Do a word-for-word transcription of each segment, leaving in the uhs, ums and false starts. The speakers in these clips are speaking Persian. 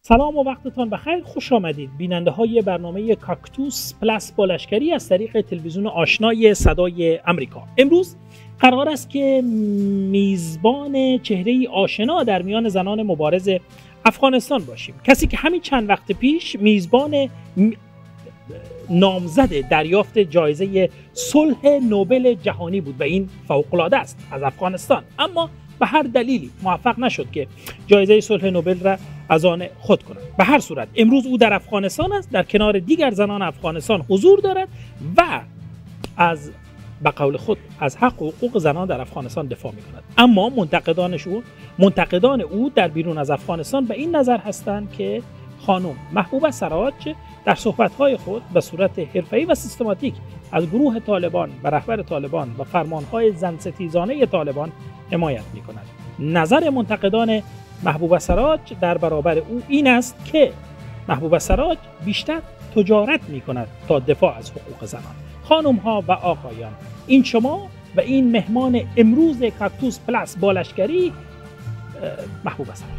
سلام و وقتتان بخیر. خوش آمدید بیننده های برنامه کاکتوس پلاس با لشکری از طریق تلویزیون آشنای صدای امریکا. امروز قرار است که میزبان چهره‌ای آشنا در میان زنان مبارز افغانستان باشیم. کسی که همین چند وقت پیش میزبان نامزد دریافت جایزه صلح نوبل جهانی بود و این فوق‌العاده است از افغانستان، اما به هر دلیلی موفق نشد که جایزه صلح نوبل را از آن خود کند. به هر صورت امروز او در افغانستان است، در کنار دیگر زنان افغانستان حضور دارد و از به قول خود از حق و حقوق زنان در افغانستان دفاع می کند. اما منتقدانش او منتقدان او در بیرون از افغانستان به این نظر هستند که خانم محبوبه سراج در صحبت‌های خود به صورت حرفه‌ای و سیستماتیک از گروه طالبان و رهبر طالبان و فرمان‌های زنستیزانه طالبان حمایت می‌کند. نظر منتقدان محبوبه سراج در برابر او این است که محبوبه سراج بیشتر تجارت می‌کند تا دفاع از حقوق زنان. خانم‌ها و آقایان، این شما و این مهمان امروز کاکتوس پلاس با لشکری، محبوبه سراج.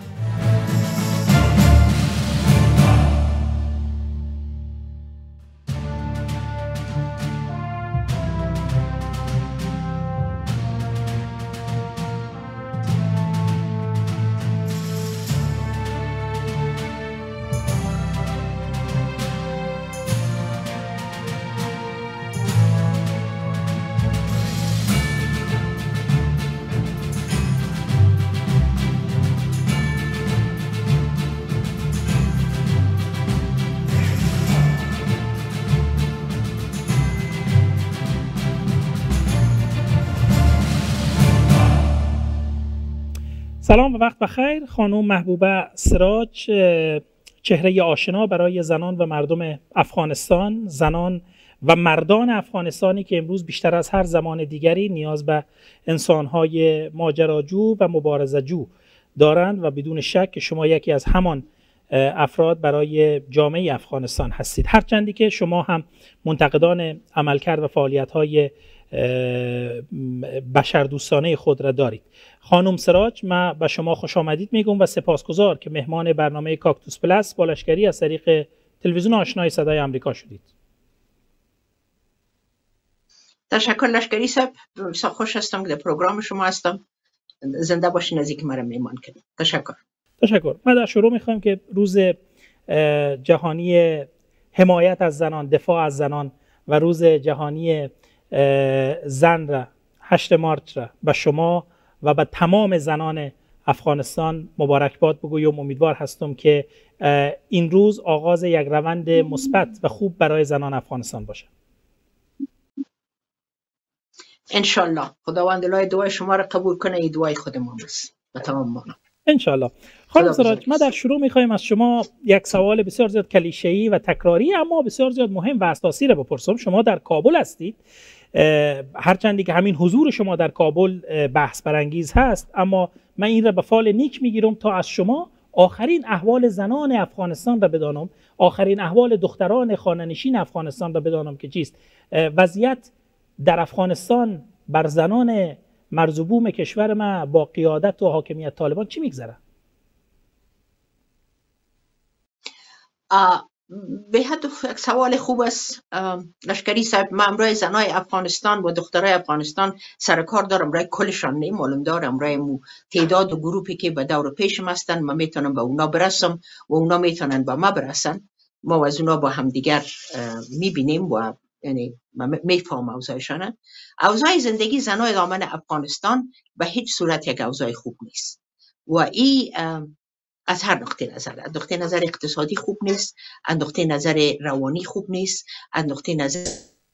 سلام و وقت بخیر. خانم محبوبه سراج، چهره آشنا برای زنان و مردم افغانستان، زنان و مردان افغانستانی که امروز بیشتر از هر زمان دیگری نیاز به انسانهای ماجراجو و مبارزه‌جو دارند و بدون شک شما یکی از همان افراد برای جامعه افغانستان هستید، هرچندی که شما هم منتقدان عملکرد و فعالیت‌های بشردوستانه خود را دارید. خانم سراج، من به شما خوش آمدید میگم و سپاسگزار که مهمان برنامه کاکتوس پلاس با لشکری از طریق تلویزیون آشنای صدای امریکا شدید. تشکر لشکری صاحب، بسیار خوش هستم که در پروگرام شما هستم. زنده باشین از اینکه مرا میهمان کردید. تشکر. تشکر. من در شروع میخوایم که روز جهانی حمایت از زنان، دفاع از زنان و روز جهانی زن را هشت مارچ را به شما و به تمام زنان افغانستان مبارکباد بگویم. امیدوار هستم که این روز آغاز یک روند مثبت و خوب برای زنان افغانستان باشه. انشالله خداوند الهی دعای شما را قبول کنه. این دعای خودمون است و تمام ما. انشالله. خانم سراج، ما در شروع میخوایم از شما یک سوال بسیار زیاد کلیشه‌ای و تکراری اما بسیار زیاد مهم و اساسی را بپرسم. شما در کابل هستید، هرچندی که همین حضور شما در کابل بحث برانگیز هست، اما من این را به فال نیک میگیرم تا از شما آخرین احوال زنان افغانستان را بدانم، آخرین احوال دختران خانه‌نشین افغانستان را بدانم که چیست. وضعیت در افغانستان بر زنان مرزبوم کشور ما با قیادت و حاکمیت طالبان چی میگذره؟ به حد یک سوال خوب است لشکری صاحب. من امروی زنای افغانستان و دخترای افغانستان سرکار دارم، امروی کلشان نیم معلوم دارم، امروی مو تعداد و گروپی که به دور پیشم هستن من میتونم به اونا برسم و اونا میتونن به ما برسن. ما از اونا با هم دیگر میبینیم و یعنی میفهم اوضاعشانه. اوضاع زندگی زنای دامن افغانستان به هیچ صورت یک اوضاع خوب نیست و این از هر نقطه نظر، از نقطه نظر اقتصادی خوب نیست، از نقطه نظر روانی خوب نیست، از نقطه نظر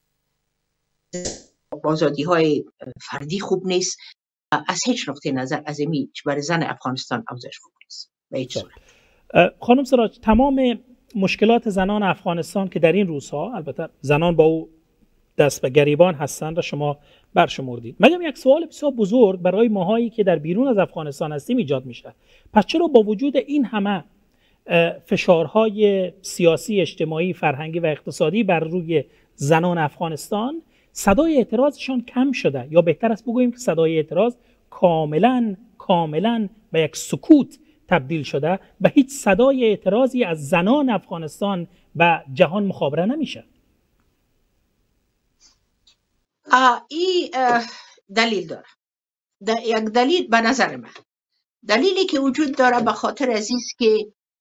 آزادی های فردی خوب نیست، از هیچ نقطه نظر از این برای زن افغانستان اوضاعش خوب نیست به هیچ صورت. خانم سراج، تمام مشکلات زنان افغانستان که در این روزها البته زنان با او دست به گریبان هستند را شما برشمردید. مگم یک سوال بسیار بزرگ برای ماهایی که در بیرون از افغانستان هستیم ایجاد میشه. پس چرا با وجود این همه فشارهای سیاسی، اجتماعی، فرهنگی و اقتصادی بر روی زنان افغانستان صدای اعتراضشان کم شده، یا بهتر است بگوییم که صدای اعتراض کاملا کاملا به یک سکوت تبدیل شده و هیچ صدای اعتراضی از زنان افغانستان به جهان مخابره نمیشه. این دلیل داره. یک دلیل به نظر من، دلیلی که وجود داره به خاطر از است که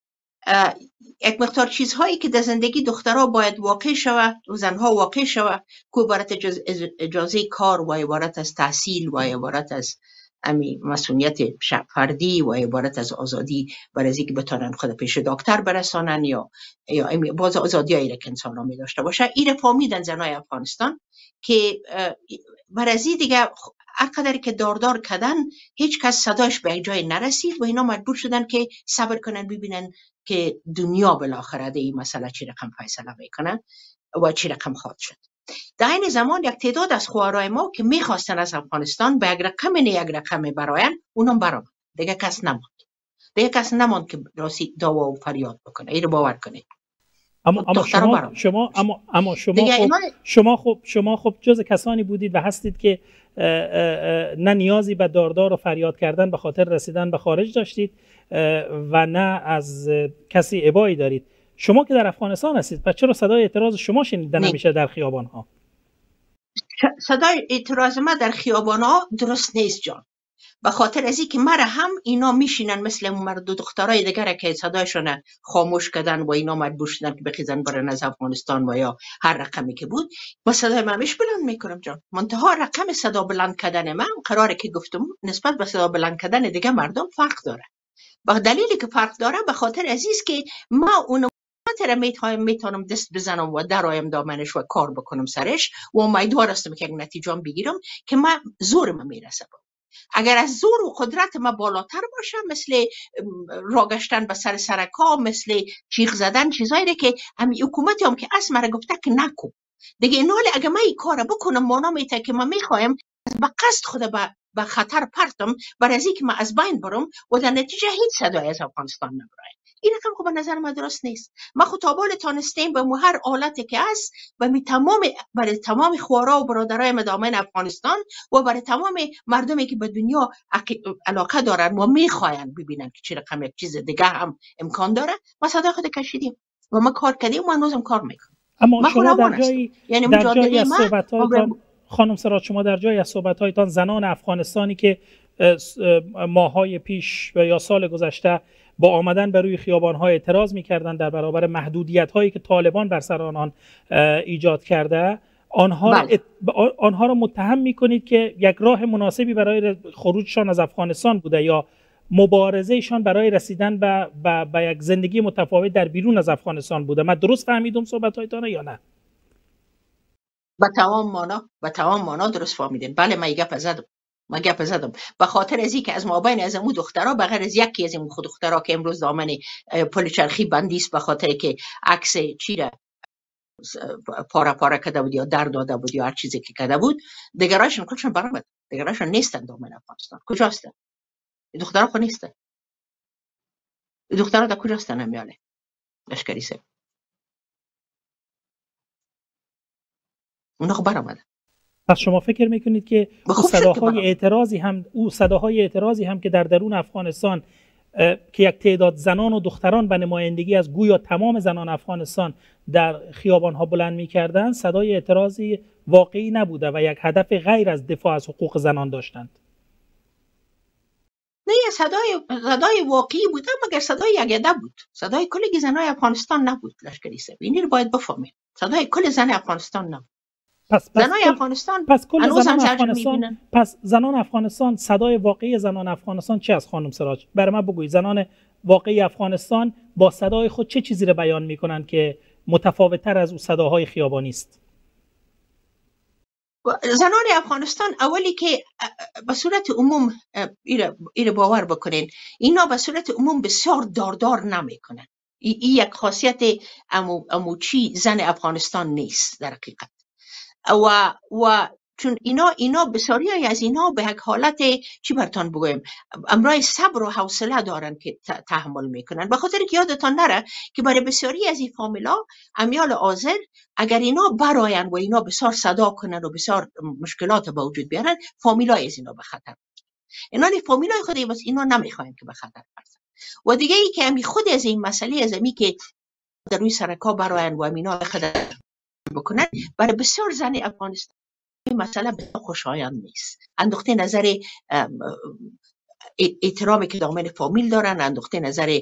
یک مقدار چیزهایی که در زندگی دخترها باید واقع شود و زنها واقع شود که عبارت از اجازه کار و عبارت از تحصیل و عبارت از امی مسئولیت فردی و عبارت از آزادی برای اینکه بتونن خود پیش دکتر برسانن یا یا امی باز آزادیایی را که انسان ها می داشته باشه. این فهمیدن زنای افغانستان که برای این دیگه هر قدر که داردار کردن هیچ کس صداش به جای نرسید و اینا مجبور شدن که صبر کنن ببینن که دنیا بالاخره ده این مسئله چی رقم فیصله میکنن و چی رقم خواهد شد. در این زمان یک تعداد از خواهرای ما که میخواستن از افغانستان به یک رقم نه یک رقم براین، اونم برآمد. دیگه کس نماند. دیگه کس نماند که راستی دعوا و فریاد بکنه. اینو باور کنید. اما اما شما شما اما اما شما خب شما خب شما خب جز کسانی بودید و هستید که نه نیازی به داردار و فریاد کردن به خاطر رسیدن به خارج داشتید و نه از کسی ابایی دارید. شما که در افغانستان هستید پس چرا صدای اعتراض شما شنیده نمیشه در خیابان ها؟ صدای اعتراض ما در خیابان ها درست نیست جان. به خاطر از اینکه مرا هم اینا میشینن مثل مرد و دخترای دیگر که صدایشون خاموش کردن و اینا مجبور شدن که بخیزن برن از افغانستان و یا هر رقمی که بود، با صدای من میش بلند میکنم جان. منتها رقم صدا بلند کردن من قراره که گفتم نسبت به صدا بلند کردن دیگه مردم فرق داره. با دلیلی که فرق داره به خاطر از است که ما اون خاطر میتونم میتونم دست بزنم و درایم دامنش و کار بکنم سرش و امیدوار هستم که یک نتیجه بگیرم که من زورم میرسه. اگر از زور و قدرت ما بالاتر باشه، مثل راگشتن به سر سرکا، مثل چیخ زدن، چیزایی که همین حکومتی هم که از مرا گفته که نکن دیگه، این حال اگر من این کار بکنم مانا میته که من میخوایم به قصد خود به خطر پرتم برای از اینکه من از بین برم و در نتیجه هیچ صدای از افغانستان نبره. این رقم خب به نظر من درست نیست. ما خود تابال تانستیم به مو هر حالتی که هست و می تمام برای تمام خوارا و برادرای مدامین افغانستان و برای تمام مردمی که به دنیا علاقه دارن و میخواین ببینن که چه رقم یک چیز دیگه هم امکان داره، ما صدا خود کشیدیم و ما کار کردیم و هنوزم کار میکنیم. اما شما در جایی یعنی در جایی از صحبت‌هایتان خانم سراج، شما در جایی از صحبت‌هایتان زنان افغانستانی که ماه‌های پیش و یا سال گذشته با آمدن بر روی خیابان‌ها اعتراض می‌کردند در برابر محدودیت‌هایی که طالبان بر سر آنان ایجاد کرده، آنها بله. را آنها را متهم می‌کنید که یک راه مناسبی برای خروجشان از افغانستان بوده یا مبارزهشان برای رسیدن به, به, به یک زندگی متفاوت در بیرون از افغانستان بوده. من درست فهمیدم صحبت‌هایتان یا نه؟ با تمام مانا با تمام مانا درست فهمیدین. بله من گپ زدم ما گپ زدم به خاطر از اینکه از مابین از امو دخترها به غیر از یکی از امو خود دخترها که امروز دامن پل چرخی بندی است به خاطر که عکس چی را پاره پاره کرده بود یا در داده بود یا هر چیزی که کرده بود، دیگرایشون کلشون برآمد. دیگرایشون نیستن دامن افغانستان. کجاستن؟ این دخترها خو نیستن. این دخترها در کجاستن همیاله؟ لشکری سه اونا خو برآمدن. پس شما فکر میکنید که او صداهای اعتراضی هم او صداهای اعتراضی هم که در درون افغانستان که یک تعداد زنان و دختران به نمایندگی از گویا تمام زنان افغانستان در خیابان‌ها بلند می‌کردند، صدای اعتراضی واقعی نبوده و یک هدف غیر از دفاع از حقوق زنان داشتند؟ نه، صدای صدای واقعی بوده مگر صدای یگده بود. صدای کل زنای افغانستان نبود لشکری صاحب. این رو باید بفهمید. صدای کل زن افغانستان نبود. پس پس زنان افغانستان پس کل زنان افغانستان پس زنان افغانستان صدای واقعی زنان افغانستان چه از خانم سراج؟ برای من بگویید زنان واقعی افغانستان با صدای خود چه چیزی رو بیان میکنن که متفاوت‌تر از اون صداهای خیابانی است؟ زنان افغانستان اولی که به صورت عموم ایره باور بکنین، اینا به صورت عموم بسیار داردار نمیکنن. این ای یک خاصیت امو, امو چی زن افغانستان نیست در حقیقت. و و چون اینا اینا بسیاری از اینا به یک حالت چی برتان بگویم امرای صبر و حوصله دارن که تحمل میکنن. به خاطر که یادتان نره که برای بسیاری از این فامیلا امیال آذر اگر اینا براین و اینا بسیار صدا کنن و بسیار مشکلات به وجود بیارن، فامیلای از اینا به خطر. اینا فامیلای خودی بس اینا نمیخواین که به خطر برسن. و دیگه ای که همی خود از این مسئله از همی که در روی سرکا براین و همینا خدمت بکنن، برای بسیار زن افغانستان این مسئله بسیار خوشایند نیست. اندوخته نظر احترامی که دامن فامیل دارن، اندوخته نظر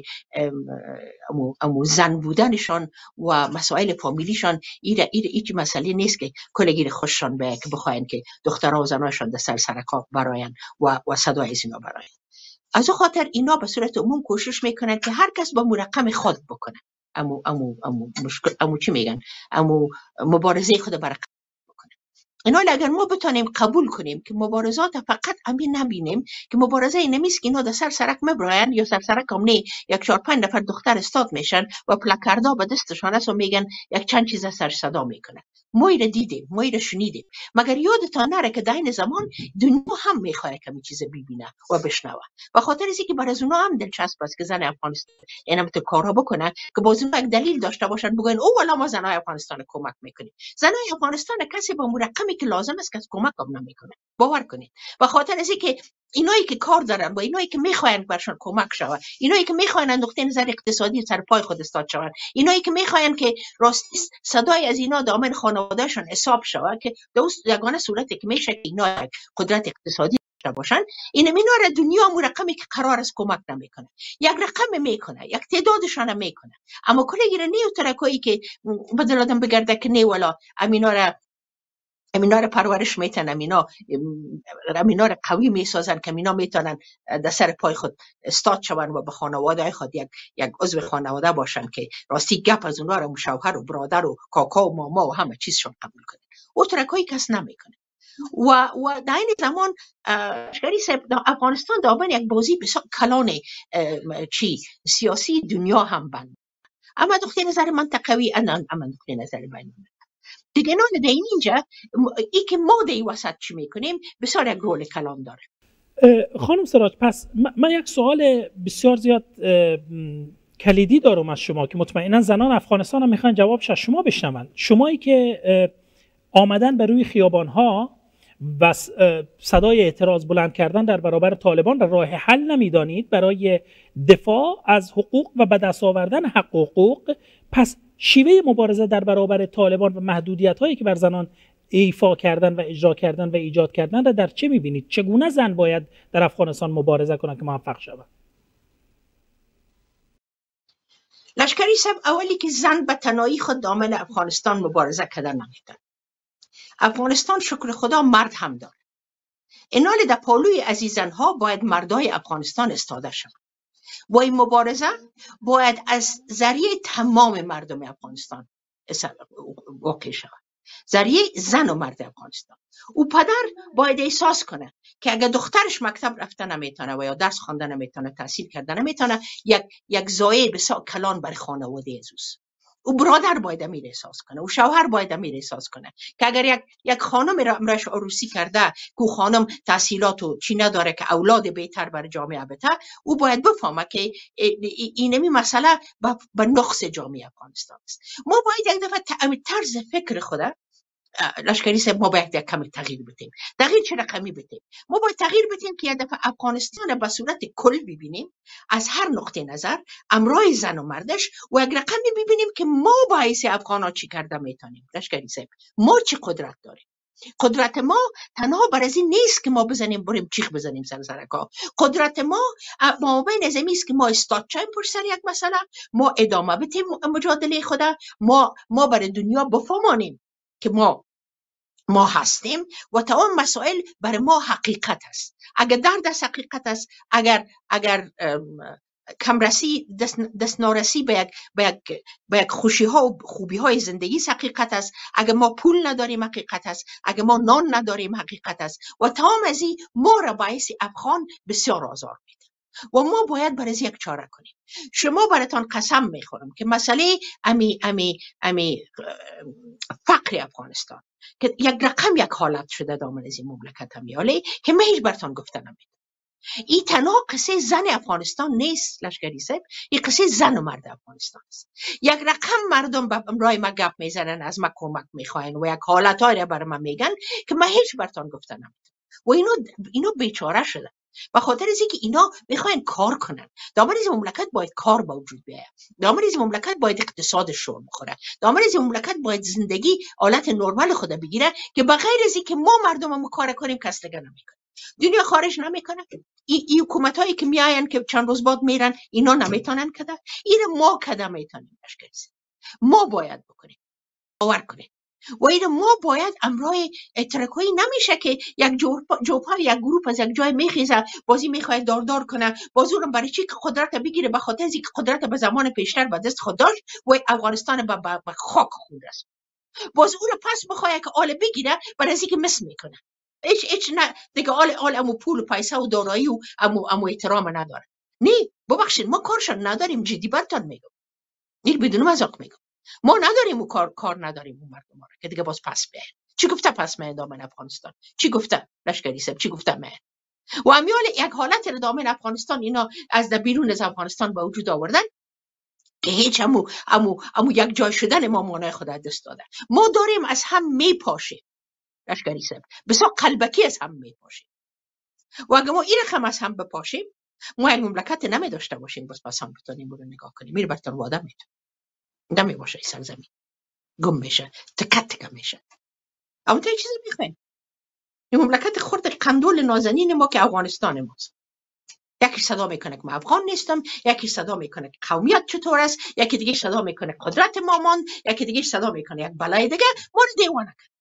امو, امو زن بودنشان و مسائل فامیلیشان، ایره ایره ایچ مسئله نیست که کلگیر خوششان به که بخواین که دخترها و زناشان در سر سرکا براین و, و صدای از اینا براین. از او خاطر اینا به صورت عموم کوشش میکنن که هر کس با مرقم خود بکنه، امو امو امو مشکل امو چی میگن امو مبارزه خود برقرار بکنه. اینا اگر ما بتونیم قبول کنیم که مبارزات فقط همین نبینیم که مبارزه این نمیست که اینا در سر سرک مبراین یا سر سرک هم نه یک چهار پنج نفر دختر استاد میشن و پلاکاردا به دستشان است و میگن یک چند چیز سر صدا میکنه. ما ایره دیدیم، ما ایره شنیدیم، مگر یادتان نره که در این زمان دنیا هم میخواد که می چیز ببینه و بشنوه. و خاطر ازی که برای اونا هم دلچسب است که زن افغانستان این هم تو کارها بکنه که باز اون یک دلیل داشته باشن بگن او والا ما زنای افغانستان کمک میکنیم. زنای افغانستان کسی با مرقمی که لازم است که کمک هم نمیکنه، باور کنید. و خاطر ازی که اینایی که کار دارن و اینایی که میخواین برشون کمک شود، اینایی که میخواین نقطه نظر اقتصادی سر پای خود استاد شوند، اینایی که میخواین که راستی صدای از اینا دامن خانوادهشون حساب شود که دوست یگانه صورتی که میشه که اینا قدرت اقتصادی داشته باشن، این اینا را دنیا مو رقمی که قرار است کمک نمیکنه، یک رقم میکنه، یک تعدادشان میکنه، اما کلی گیره نیو ترکایی که بدل آدم بگرده که نه والا امینا را امینا را پرورش میتن، امینا امینا را قوی میسازن که امینا میتونن در سر پای خود استاد شون و به خانواده خود یک یک عضو خانواده باشن که راستی گپ از اونا را شوهر و برادر و کاکا و ماما و همه چیزشون قبول کنه. او ترکایی کس نمیکنه. و و در این زمان لشکری صاحب افغانستان دابن یک بازی بسیار کلان چی سیاسی دنیا هم بند، اما دختر نظر منطقوی انان اما دختر نظر بین دیگه نه در این اینجا ای که ما در این وسط چی میکنیم بسیار یک رول کلان داره. خانم سراج، پس من یک سوال بسیار زیاد کلیدی دارم از شما که مطمئنا زنان افغانستان هم میخوان جوابش از شما بشنون. شمایی که آمدن به روی خیابانها و صدای اعتراض بلند کردن در برابر طالبان را راه حل نمیدانید برای دفاع از حقوق و به دست آوردن حق و حقوق، پس شیوه مبارزه در برابر طالبان و محدودیت هایی که بر زنان ایفا کردن و اجرا کردن و ایجاد کردن را در چه میبینید؟ چگونه زن باید در افغانستان مبارزه کنند که موفق شود؟ لشکری صاحب، اولی که زن به تنهایی خود دامن افغانستان مبارزه کردن نمیتونه. افغانستان شکر خدا مرد هم داره. اینال در پالوی عزیزان ها باید مردای افغانستان استاده شود. و این مبارزه باید از ذریعه تمام مردم افغانستان واقع شود، ذریعه زن و مرد افغانستان. او پدر باید احساس کنه که اگر دخترش مکتب رفته نمیتونه و یا درس خوانده نمیتونه، تحصیل کرده نمیتونه، یک یک زایه بسیار کلان بر خانواده ازوست. او برادر باید امیر احساس کنه، او شوهر باید امیر احساس کنه که اگر یک یک خانم را امرش عروسی کرده که خانم تحصیلات و چی نداره که اولاد بهتر بر جامعه بده، او باید بفهمه که اینمی مسئله به نقص جامعه افغانستان است. ما باید یک دفعه طرز فکر خوده لشکری صاحب ما باید یک کمی تغییر بدیم. تغییر چه رقمی بدیم؟ ما باید تغییر بدیم که یک دفعه افغانستان به صورت کل ببینیم، از هر نقطه نظر، امرای زن و مردش، و یک رقمی ببینیم که ما باعث افغانا چی کرده میتونیم. لشکری صاحب، ما چی قدرت داریم؟ قدرت ما تنها بر از این نیست که ما بزنیم بریم چیخ بزنیم سر سرکا. قدرت ما ما بین از این است که ما استاد چایم پر سر یک مسئله، ما ادامه بدیم مجادله خدا، ما ما برای دنیا بفهمانیم که ما ما هستیم و تمام مسائل برای ما حقیقت است. اگر در دست حقیقت است، اگر اگر کمرسی دست, دست نارسی به یک به یک به یک خوشی ها و خوبی های زندگی حقیقت است. اگر ما پول نداریم حقیقت است، اگر ما نان نداریم حقیقت است، و تمام از این ما را باعث افغان بسیار آزار میده و ما باید برای یک چاره کنیم. شما براتون قسم میخورم که مسئله امی امی امی فقر افغانستان که یک رقم یک حالت شده دامن از این مملکت همیاله که من هیچ براتون گفته نمیدونم. این تنها قصه زن افغانستان نیست لشکری صاحب، این قصه زن و مرد افغانستان است. یک رقم مردم به امرای ما گپ میزنن، از ما کمک میخواین و یک حالتایی را بر ما میگن که من هیچ براتون گفته نمیدونم و اینو اینو بیچاره شده. به خاطر از اینکه اینا میخواین کار کنن. دامن از مملکت باید کار با وجود بیاید. دامن از مملکت باید اقتصاد شور بخوره. دامن از مملکت باید زندگی حالت نرمال خود بگیره که بغیر از اینکه ما مردممون کار کنیم کس دیگه نمیکنه. دنیا خارج نمیکنه. این ای حکومت هایی که میاین که چند روز بعد میرن اینا نمیتونن کده. این ما کده میتونیم لشکری صاحب. ما باید بکنیم. باور کنید. و این ما باید امرای ترکایی نمیشه که یک جوپا یک گروپ از یک جای میخیزه بازی میخواد داردار کنه بازی رو برای چی که قدرت بگیره به خاطر اینکه قدرت به زمان پیشتر به دست خود داشت و افغانستان به خاک خون رسید. باز اون رو پس بخواد که آل بگیره برای اینکه مس میکنه. هیچ هیچ نه دیگه آل آل امو پول و پیسه و دارایی و امو امو احترام نداره. نه ببخشید ما کارشون نداریم. جدی براتون میگم. این بدون مزاق میگم. ما نداریم و کار کار نداریم اون مردم رو که دیگه باز پس بیاین. چی گفته پس میاین دامن افغانستان؟ چی گفته لشکری صاحب؟ چی گفته میاین؟ و امیال یک حالت در دامن افغانستان اینا از در بیرون از افغانستان به وجود آوردن که هیچ همو همو همو یک جای شدن ما مانع خود دست داده. ما داریم از هم میپاشیم لشکری صاحب. بسیار قلبکی از هم میپاشیم. و اگه ما این رقم از هم بپاشیم ما یک مملکت نمی داشته باشیم. بس پس هم بتونیم رو نگاه کنیم. میره براتون وعده میدم. نمی باشه این سرزمین. گم میشه. تکت تکه میشه. اما تا چیزی میخوایم. این مملکت خرد قندول نازنین ما که افغانستان ماست. یکی صدا میکنه که من افغان نیستم، یکی صدا میکنه که قومیت چطور است، یکی دیگه صدا میکنه قدرت ما ماند، یکی دیگه صدا میکنه یک بلای دیگه ما رو دیوانه کرد.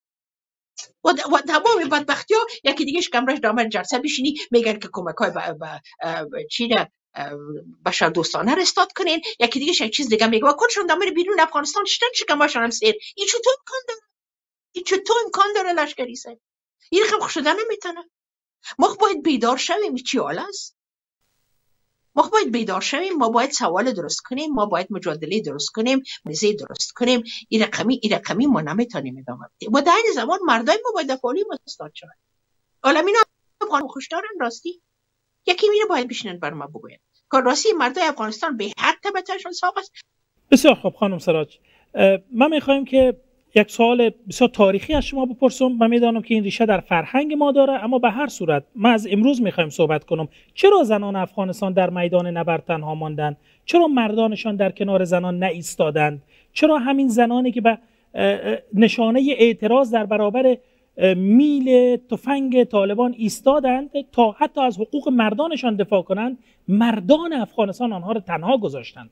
و تمام بدبختی ها یکی دیگه کمرش دامن جلسه بشینی میگن که کمک های با, با, با چی ده بشر دوستانه رستاد کنین، یکی دیگه یک چیز دیگه میگه و کلشون دامن بیرون افغانستان شدن چیکار باشن سیر. این چطور امکان داره؟ این چطور امکان داره لشکری صاحب؟ این رقم شدن نمیتونه. ما باید بیدار شویم چی حال است؟ ما باید بیدار شویم. ما باید سوال درست کنیم. ما باید مجادله درست کنیم. مزه درست کنیم. این رقمی این رقمی ما نمیتونیم ادامه بدیم. و در این زمان مردای ما باید دفاعی مستاد شوند. عالمینا افغان خوشدارن راستی. یکی میره باید بشینن بر ما بگوین. کار راستی مردای افغانستان به حد تبعتشون ساق است. بسیار خوب خانم سراج. من میخوایم که یک سوال بسیار تاریخی از شما بپرسم. من میدانم که این ریشه در فرهنگ ما داره، اما به هر صورت ما از امروز میخوایم صحبت کنم. چرا زنان افغانستان در میدان نبرد تنها ماندند؟ چرا مردانشان در کنار زنان نایستادند؟ چرا همین زنانی که به نشانه اعتراض در برابر میل تفنگ طالبان ایستادند تا حتی از حقوق مردانشان دفاع کنند، مردان افغانستان آنها را تنها گذاشتند؟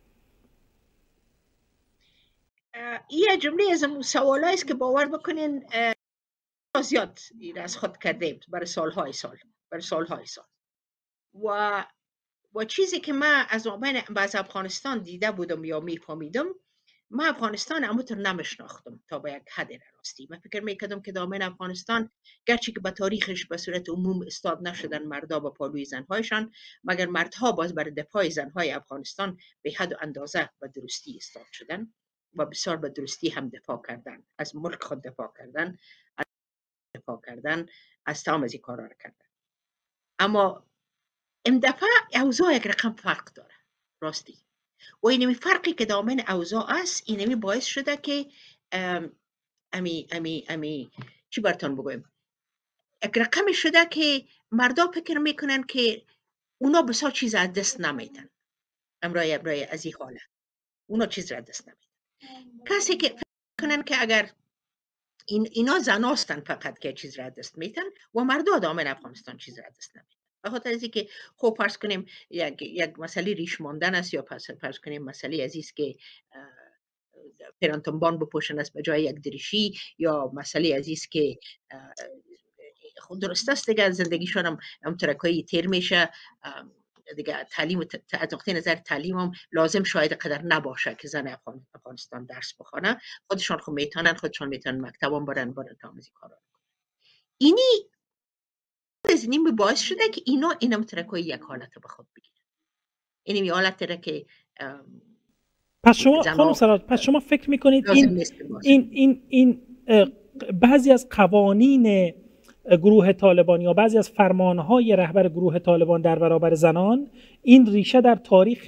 این جمله از اون سوالایی است که باور بکنین زیاد از خود کردیم برای سالهای سال برای سالهای سال و و چیزی که من از آمین از افغانستان دیده بودم یا میفهمیدم، من افغانستان همونطور نمیشناختم تا به یک حد راستی. من فکر میکردم که دامن افغانستان گرچه که به تاریخش به صورت عموم استاد نشدن مردا با پالوی زنهایشان، مگر مردها باز برای دفاع زنهای افغانستان به حد و اندازه و درستی استاد شدن و بسیار به درستی هم دفاع کردن، از ملک خود دفاع کردن، از دفاع کردن، از تمام از این کارا را کردن. اما این دفعه اوضاع یک رقم فرق داره راستی. و اینمی فرقی که دامن اوضاع است اینمی باعث شده که امی امی امی چی براتون بگویم، یک رقم شده که مردا فکر میکنن که اونا بسیار چیز از دست نمیدن. امرای امرای از این حاله اونا چیز را دست نمیدن. کسی که فکر کنن که اگر این اینا زناستن فقط که چیز را دست میدن و مردا دامن افغانستان چیز را دست نمیدن. بخاطر از اینکه خب فرض کنیم یک یک مسئله ریش ماندن است، یا پس فرض کنیم مسئله عزیز که پرانتنبان بپوشن است به جای یک دریشی، یا مسئله عزیز که خود درست است دیگه زندگیشون هم هم ترکایی تیر میشه دیگه. تعلیم از نقطه نظر تعلیم هم لازم شاید قدر نباشه که زن افغانستان درس بخونه. خودشان خود میتونن خودشان میتونن مکتب هم برن برن تا همزی کارا. اینی از این باعث شده که اینا اینم ترکایی یک حالت به خود بگیرن. اینی حالت را که پس شما خانم سراج پس شما فکر میکنید این این این این بعضی از قوانین گروه طالبان یا بعضی از فرمانهای رهبر گروه طالبان در برابر زنان این ریشه در تاریخ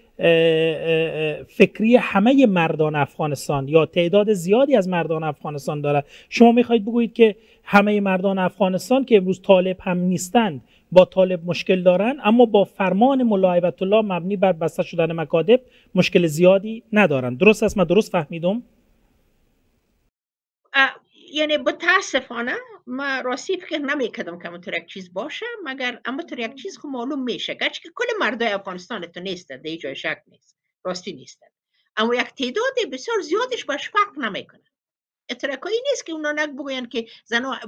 فکری همه مردان افغانستان یا تعداد زیادی از مردان افغانستان داره؟ شما میخواید بگویید که همه مردان افغانستان که امروز طالب هم نیستند با طالب مشکل دارن، اما با فرمان ملا هیبت الله مبنی بر بسته شدن مکاتب مشکل زیادی ندارن. درست است؟ من درست فهمیدم؟ یعنی متاسفانه ما راستی فکر نمیکردم که همونطور یک چیز باشه، مگر همونطور یک چیز خب معلوم میشه، گرچه که کل مردای افغانستان تو نیستن، در جای شک نیست، راستی نیستن، اما یک تعداد بسیار زیادش باش فرق نمیکنه. اترکایی نیست که اونا نک بگوین که زنها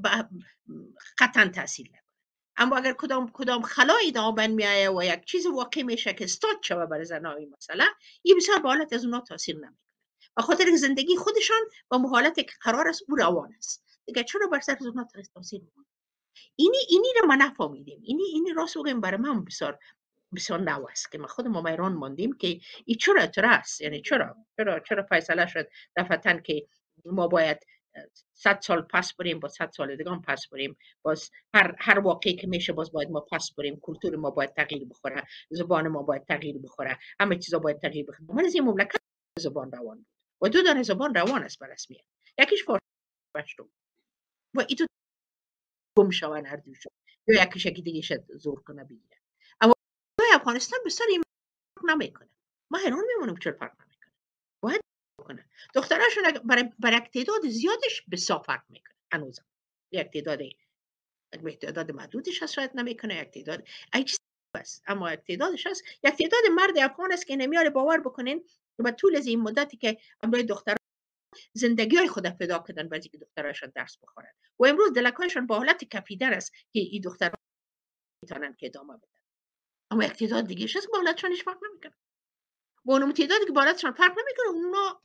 قطعا تحصیل نکنه، اما اگر کدام کدام خلایی دامن میایه و یک چیز واقع میشه که استاد شوه برای زنها این مسئله، این بسیار به حالت از اونا تاثیر نمیکنه، به خاطر زندگی خودشان با حالت که قرار است او روان است دیگه، چرا بر سر از اونا تاثیر میکنه؟ اینی اینی رو ما نفهمیدیم. اینی اینی راست بگیم برای من بسیار بسیار نو است که ما خود ما ایران ماندیم که این چرا چرا است، یعنی چرا چرا چرا فیصله شد دفعتاً که ما باید صد سال پس بریم، با صد سال دیگه هم پس بریم، باز هر هر واقعی که میشه باز باید ما پس بریم، کلتور ما باید تغییر بخوره، زبان ما باید تغییر بخوره، همه چیزا باید تغییر بخوره. ما از این مملکت زبان روان بود و دو دانه زبان روان است به رسمیت، یکیش فارسی پشتو و این تو گم شون هر دوشون، یا یکیش یکی دیگه شد زور کنه بگیره. اما افغانستان بسیار این نمیکنه. ما حیران میمونیم چرا فرق نمیکنه. باید کنه. دختراشون برای برای یک تعداد زیادش بسیار فرق میکنه. هنوزم یک تعداد یک تعداد محدودش هست شاید نمیکنه، یک تعداد ایچ بس، اما یک تعدادش هست. یک تعداد مرد افغان است که نمیاره باور بکنین و طول از این مدتی که امروز دخترها زندگی های خود پیدا کردن برای اینکه دختراشون درس بخورن و امروز دلکایشون با حالت کفیدر است که این دخترها میتونن که ادامه بدن، اما یک تعداد دیگه هست با حالتشون هیچ فرق نمیکنه. با اون تعدادی که با حالتشون فرق نمیکنه اونا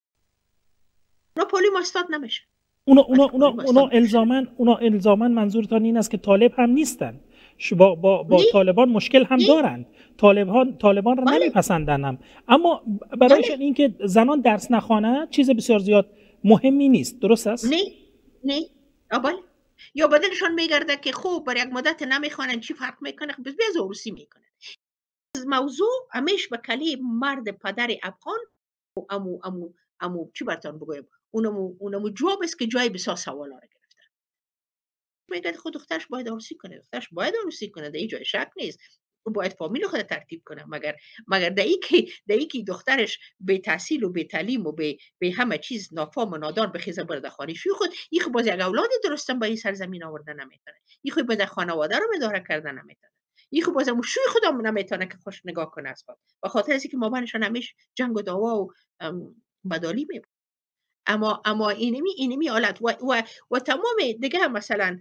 اونا پولی مستاد نمیشه. اونا اونا اونا اونا الزامن اونا الزامن منظورتان این است که طالب هم نیستن، با با, با طالبان مشکل هم دارن، طالبان طالبان را نمیپسندن هم، اما برایشان این که زنان درس نخوانند چیز بسیار زیاد مهمی نیست. درست است؟ نه نه اول یا بدلشان میگرده که خوب برای یک مدت نمیخوانن چی فرق میکنه، بس به زوروسی میکنه. موضوع همیشه به کلی مرد پدر افغان امو امو امو چی براتون بگویم، اونمو اونمو جواب است که جای بسیار سوالا رو گرفته. میگه خود دخترش باید عروسی کنه، دخترش باید عروسی کنه، در این جای شک نیست، او باید فامیل خود ترتیب کنه، مگر مگر در این که در این که دخترش به تحصیل و به تعلیم و به به همه چیز نافام و نادان بخیزه برده خانه شوی خود، این خود باز یک اولاد درستم به این سرزمین آورده نمیتونه، این خود به خانواده رو اداره کرده نمیتونه، این خود باز هم شوی خودم نمیتونه که خوش نگاه کنه از خود، به خاطر اینکه مامانشان همیشه جنگ و دعوا و بدالی می. اما اما اینمی اینمی حالت و و و تمام دیگه هم مثلا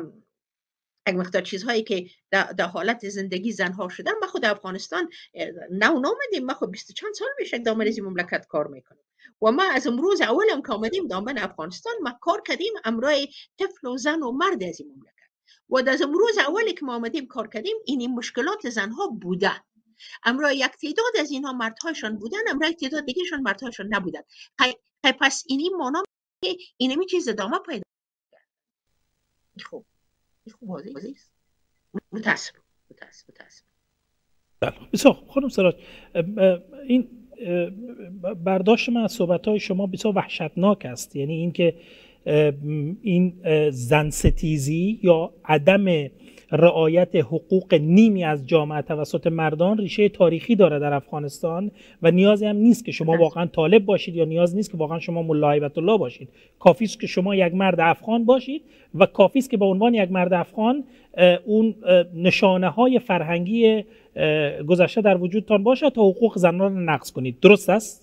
یک مقدار چیزهایی که در, در حالت زندگی زنها شدن. ما خود افغانستان نو نامدیم، ما خود بیست چند سال میشه دامن از این مملکت کار میکنیم و ما از امروز اولم که آمدیم دامن افغانستان ما کار کردیم امرای طفل و زن و مرد از این مملکت و از امروز اولی که ما آمدیم کار کردیم این مشکلات زنها بوده، امرای یک تعداد از اینها مردهاشون بودن، امرای تعداد دیگهشون مردهاشون نبودن. پس اینی مانا که اینمی چیز ادامه پیدا کرد. خوب خوب واضح است. متاسف متاسف متاسف. بسیار خانم سراج، این برداشت من از صحبت‌های شما بسیار وحشتناک است، یعنی اینکه این زن ستیزی یا عدم رعایت حقوق نیمی از جامعه توسط مردان ریشه تاریخی داره در افغانستان و نیازی هم نیست که شما واقعا طالب باشید یا نیاز نیست که واقعا شما ملا هیبت الله باشید، کافی است که شما یک مرد افغان باشید و کافی است که به عنوان یک مرد افغان اون نشانه های فرهنگی گذشته در وجودتان باشه تا حقوق زنان رو نقض کنید. درست است؟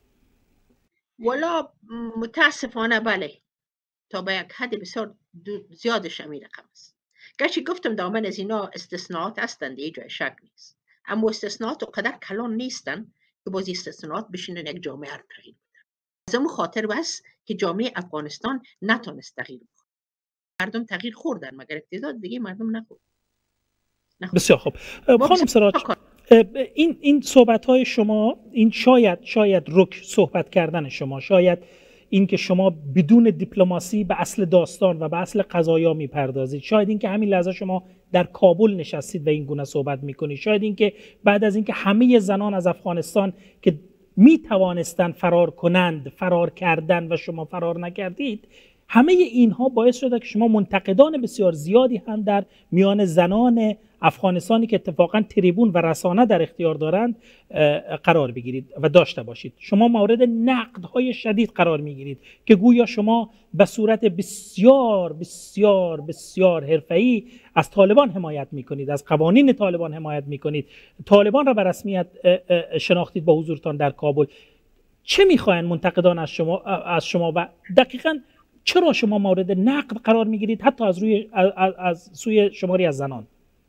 والا متاسفانه بله، تا به یک حد بسیار زیادش همین رقم است. گرچه گفتم دامن از اینا استثناءات هستند، یه جای شک نیست، اما استثناءات قدر کلان نیستن که باز استثناءات بشینن یک جامعه رو تغییر بدن. از اون خاطر بس که جامعه افغانستان نتونست تغییر بکنه. مردم تغییر خوردن مگر تعداد دیگه مردم نخورد. بسیار خوب. خانم سراج، این این صحبت‌های شما، این شاید شاید رک صحبت کردن شما، شاید این که شما بدون دیپلماسی به اصل داستان و به اصل قضایا میپردازید، شاید این که همین لحظه شما در کابل نشستید و این گونه صحبت میکنید، شاید این که بعد از اینکه همه زنان از افغانستان که میتوانستند فرار کنند فرار کردن و شما فرار نکردید، همه اینها باعث شده که شما منتقدان بسیار زیادی هم در میان زنان افغانستانی که اتفاقا تریبون و رسانه در اختیار دارند قرار بگیرید و داشته باشید. شما مورد نقدهای شدید قرار میگیرید که گویا شما به صورت بسیار بسیار بسیار حرفه‌ای از طالبان حمایت میکنید، از قوانین طالبان حمایت میکنید، طالبان را به رسمیت شناختید با حضورتان در کابل. چه میخواین منتقدان از شما از شما و دقیقاً چرا شما مورد نقد قرار میگیرید حتی از روی از, از سوی شماری از زنان؟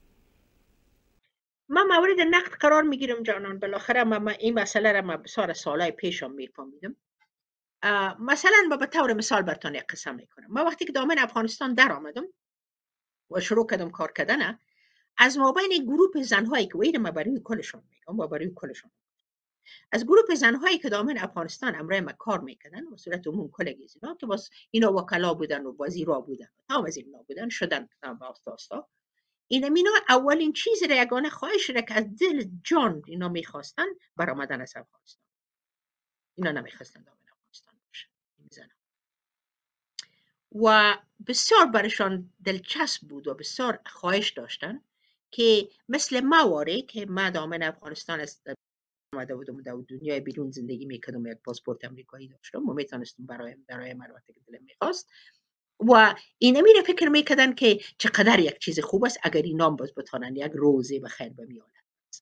من مورد نقد قرار میگیرم جانان. بالاخره من این مسئله را من بسیار سالهای پیشم میفهمیدم. مثلا با به طور مثال براتون یک قصه میکنم. من وقتی که دامن افغانستان در آمدم و شروع کردم کار کردن، از مابین گروه زنهایی که ویدم برای کلشون میگم و برای کلشون از گروه زنهایی که دامن افغانستان امرای ما کار میکردن و صورت عموم کلگی اینا که باز اینا وکلا بودن و وزیرا بودن تا وزیر بودن شدن با اساسا اینا مینا اولین چیز را یگانه خواهش را که از دل جان اینا میخواستن برآمدن از افغانستان. اینا نمیخواستن دامن افغانستان باشه میزنن و بسیار برشان دلچسب بود و بسیار خواهش داشتن که مثل مواره که ما دامن افغانستان است آمده بودم در دنیای بیرون زندگی میکردم، یک پاسپورت امریکایی داشتم و میتونستم برای برای من وقتی که دلم میخواست و اینا میره فکر میکردن که چقدر یک چیز خوب است اگر این نام باز بتانن یک روزی به خیر به میالت.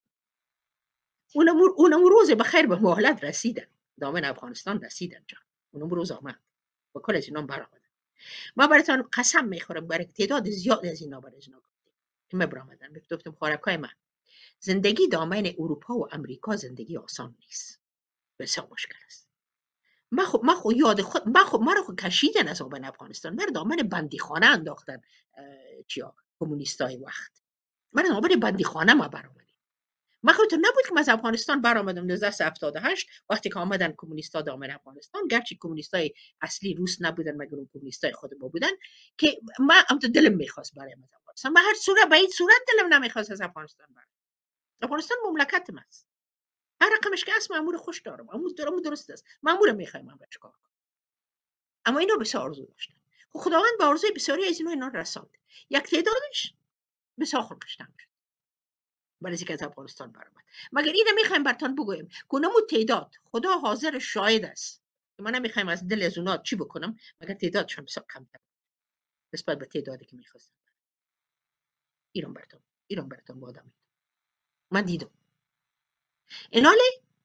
اونم اونم روزی به خیر به میالت رسیدن، دامن افغانستان رسیدن جان. اونم روز آمد و کل از اینا برآمدن. ما براتون قسم میخورم برای تعداد زیاد از اینا برای اینا که ما برآمدن. گفتم خوارکای من زندگی دامن اروپا و امریکا زندگی آسان نیست، بسیار مشکل است. ما خو ما خو یاد خود ما خو ما رو خو کشیدن از دامن افغانستان، ما دامن بندیخانه انداختن چیا کمونیستای وقت. ما دامن بندیخانه ما برآمدیم. ما خودت نبود که از افغانستان برآمدم نوزده هفتاد و هشت وقتی که آمدن کمونیستا دامن افغانستان، گرچه کمونیستای اصلی روس نبودن مگر اون کمونیستای خود ما بودن که ما هم دلم میخواست برام از افغانستان. به هر صورت به این صورت دلم نمیخواست از افغانستان برام. افغانستان مملکت ماست. هر رقمش که است مامور خوش دارم. امروز دارم درست است. مامور میخوایم من بهش کار کنم. اما اینو بسیار آرزو داشتن. خداوند به آرزوی بسیاری از اینا اینا رساند. یک تعدادش بسیار خوششون شد. برای اینکه از افغانستان برآمد. مگر اینو میخوایم براتون بگویم که نمو تعداد خدا حاضر شاهد است. من نمیخوایم از دل از اونا چی بکنم مگر تعدادشون بسیار کمتر نسبت به تعدادی که میخواستم. ایران براتون ایران براتون وعده میدم. من دیدم. ایناله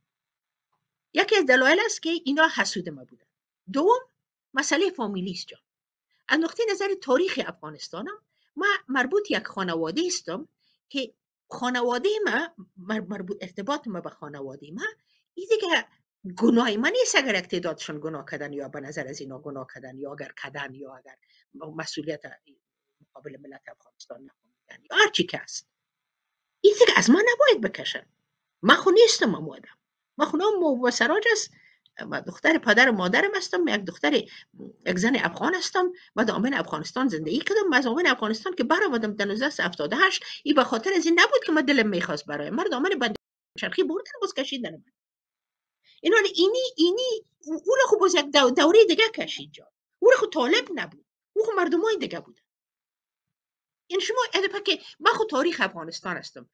یکی از دلایل است که اینا حسود ما بودن. دوم مسئله فامیلی است جان. از نقطه نظر تاریخ افغانستان ما مربوط یک خانواده هستم که خانواده ما مربوط ارتباط ما به خانواده ما این دیگه گناه من نیست اگر یک تعدادشون گناه کردن یا به نظر از اینا گناه کردن یا اگر کردن یا اگر مسئولیت مقابل ملت افغانستان نکنن یا هر چی که است. این دیگه از ما نباید بکشن. ما خو نیستم آمادم. ما خونم مو سراج است. ما دختر پدر و مادرم هستم. یک دختر یک زن افغان هستم. ما دامن افغانستان زندگی کردم. ما دامن افغانستان که برآمدم در نوزده هفتاد و هشت این به خاطر از این نبود که ما دلم میخواست برای من دامن بند شرقی بردن باز کشیدن من. اینا اینی اینی اون خو باز یک دوره دیگه کشید جان. اون خو طالب نبود. اون خو مردمای دیگه بود. این شما ادب که ما خو تاریخ افغانستان هستم.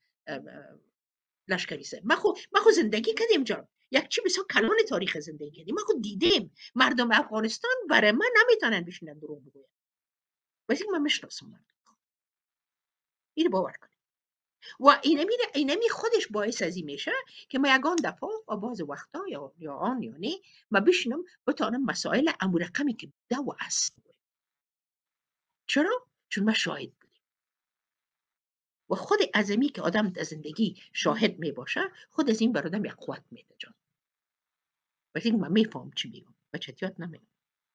لشکری سه ما خو ما خو زندگی کردیم جان. یک چی بسیار کلان تاریخ زندگی کردیم. ما خو دیدیم مردم افغانستان برای من نمیتونن بشینن دروغ بگوین. واسه من میشناسم مردم. اینو باور کنید. و اینمی اینمی خودش باعث ازی میشه که ما یگان دفعه و باز وقتا یا یا آن یا نه ما بشینم بتونم مسائل امورقمی که ده و است. چرا؟ چون ما شاهد بودیم. و خود ازمی که آدم در زندگی شاهد می باشه خود از این برادم یک قوت میده جان. وقتی من میفهم چی میگم و چطیات نمیگم.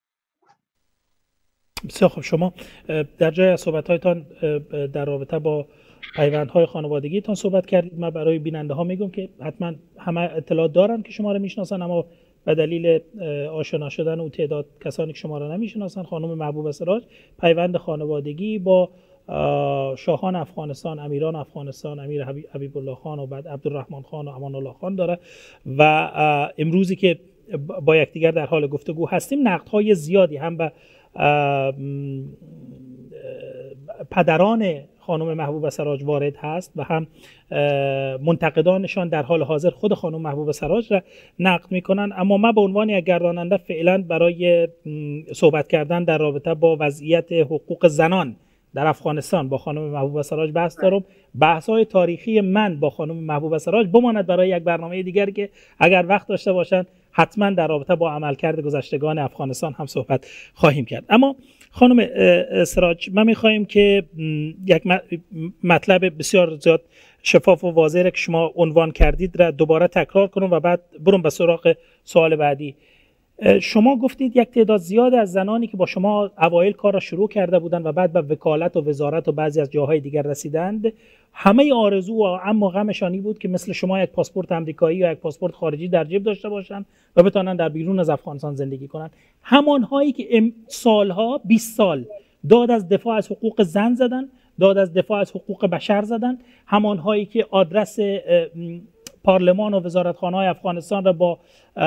بسیار خوب. شما در جای از صحبت‌هایتان در رابطه با پیوندهای خانوادگیتان صحبت کردید. من برای بیننده ها میگم که حتما همه اطلاع دارن که شما رو میشناسن اما به دلیل آشنا شدن اون تعداد کسانی که شما رو نمیشناسن، خانم محبوبه سراج پیوند خانوادگی با شاهان افغانستان، امیران افغانستان، امیر حبیب الله خان و بعد عبدالرحمن خان و امان الله خان داره و امروزی که با یکدیگر در حال گفتگو هستیم نقدهای زیادی هم به پدران خانم محبوبه سراج وارد هست و هم منتقدانشان در حال حاضر خود خانم محبوبه سراج را نقد میکنن. اما من به عنوان یک گرداننده فعلا برای صحبت کردن در رابطه با وضعیت حقوق زنان در افغانستان با خانم محبوبه سراج بحث دارم. بحث‌های تاریخی من با خانم محبوبه سراج بماند برای یک برنامه دیگر که اگر وقت داشته باشن حتما در رابطه با عملکرد گذشتگان افغانستان هم صحبت خواهیم کرد. اما خانم سراج ما می‌خوایم که یک مطلب بسیار زیاد شفاف و واضح که شما عنوان کردید را دوباره تکرار کنم و بعد برم به سراغ سوال بعدی. شما گفتید یک تعداد زیاد از زنانی که با شما اوایل کار را شروع کرده بودند و بعد به وکالت و وزارت و بعضی از جاهای دیگر رسیدند، همه آرزو و اما غمشانی بود که مثل شما یک پاسپورت آمریکایی یا یک پاسپورت خارجی در جیب داشته باشند و بتوانند در بیرون از افغانستان زندگی کنند. همانهایی که سالها بیست سال داد از دفاع از حقوق زن زدن، داد از دفاع از حقوق بشر زدن، همانهایی که آدرس پارلمان و وزارتخانه‌های افغانستان را با